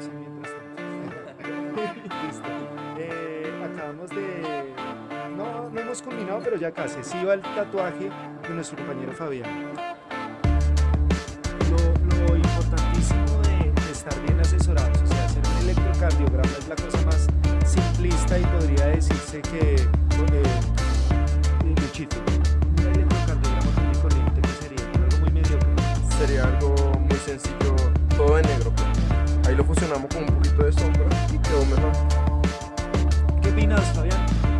pausa mientras tanto. Listo. Acabamos de... No, no hemos culminado, pero ya casi. Sí va el tatuaje de nuestro compañero Fabián. Lo importantísimo de estar bien asesorados, o sea, hacer un electrocardiograma es la cosa más simplista y podría decirse que, Luchito, un electrocardiograma común y corriente, ¿qué sería? Algo muy mediocre. Sería algo muy sencillo, todo en negro, pues. Ahí lo fusionamos con un poquito de sombra y quedó mejor. ¿Qué opinas, Fabián?